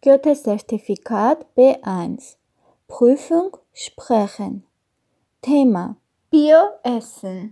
Goethe-Zertifikat B1. Prüfung Sprechen. Thema Bioessen.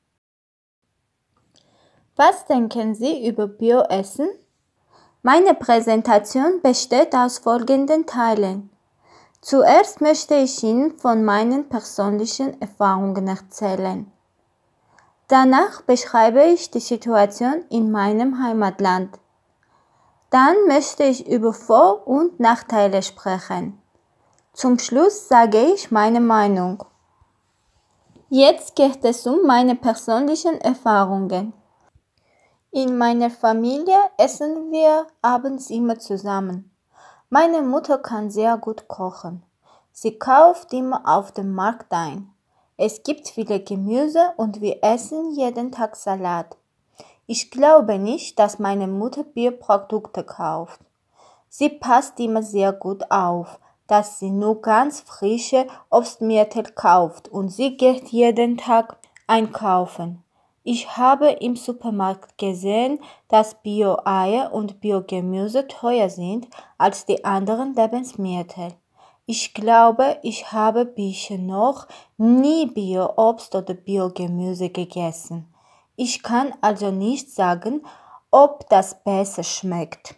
Was denken Sie über Bioessen? Meine Präsentation besteht aus folgenden Teilen. Zuerst möchte ich Ihnen von meinen persönlichen Erfahrungen erzählen. Danach beschreibe ich die Situation in meinem Heimatland. Dann möchte ich über Vor- und Nachteile sprechen. Zum Schluss sage ich meine Meinung. Jetzt geht es um meine persönlichen Erfahrungen. In meiner Familie essen wir abends immer zusammen. Meine Mutter kann sehr gut kochen. Sie kauft immer auf dem Markt ein. Es gibt viele Gemüse und wir essen jeden Tag Salat. Ich glaube nicht, dass meine Mutter Bioprodukte kauft. Sie passt immer sehr gut auf, dass sie nur ganz frische Obstmittel kauft und sie geht jeden Tag einkaufen. Ich habe im Supermarkt gesehen, dass Bio-Eier und Biogemüse teuer sind als die anderen Lebensmittel. Ich glaube, ich habe bisher noch nie Bio-Obst oder Biogemüse gegessen. Ich kann also nicht sagen, ob das besser schmeckt.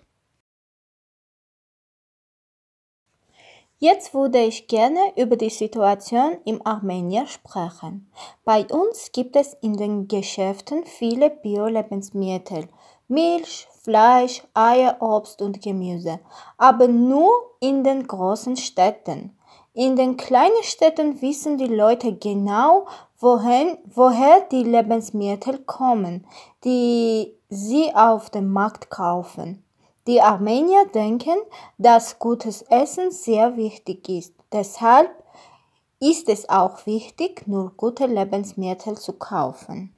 Jetzt würde ich gerne über die Situation in Armenien sprechen. Bei uns gibt es in den Geschäften viele Bio-Lebensmittel, Milch, Fleisch, Eier, Obst und Gemüse, aber nur in den großen Städten. In den kleinen Städten wissen die Leute genau, woher die Lebensmittel kommen, die sie auf dem Markt kaufen. Die Armenier denken, dass gutes Essen sehr wichtig ist. Deshalb ist es auch wichtig, nur gute Lebensmittel zu kaufen.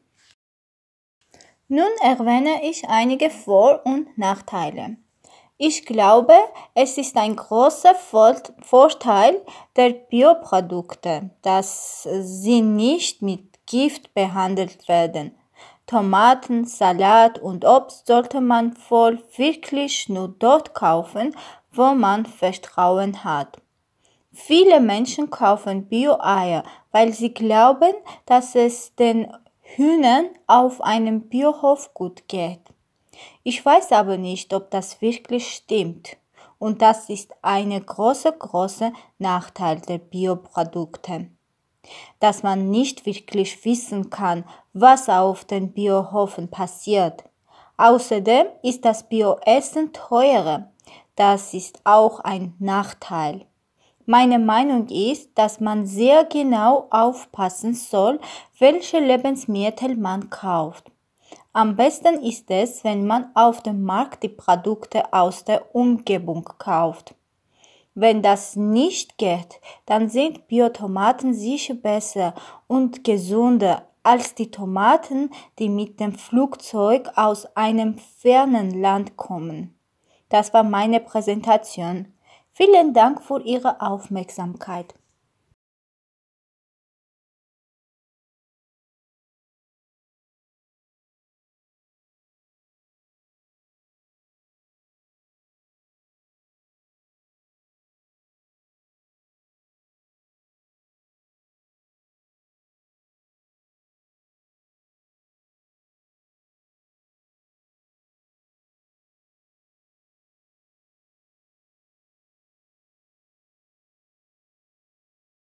Nun erwähne ich einige Vor- und Nachteile. Ich glaube, es ist ein großer Vorteil der Bioprodukte, dass sie nicht mit Gift behandelt werden. Tomaten, Salat und Obst sollte man wohl wirklich nur dort kaufen, wo man Vertrauen hat. Viele Menschen kaufen Bio-Eier, weil sie glauben, dass es den Hühnern auf einem Biohof gut geht. Ich weiß aber nicht, ob das wirklich stimmt. Und das ist ein großer Nachteil der Bioprodukte, dass man nicht wirklich wissen kann, was auf den Biohofen passiert. Außerdem ist das Bioessen teurer. Das ist auch ein Nachteil. Meine Meinung ist, dass man sehr genau aufpassen soll, welche Lebensmittel man kauft. Am besten ist es, wenn man auf dem Markt die Produkte aus der Umgebung kauft. Wenn das nicht geht, dann sind Biotomaten sicher besser und gesünder als die Tomaten, die mit dem Flugzeug aus einem fernen Land kommen. Das war meine Präsentation. Vielen Dank für Ihre Aufmerksamkeit.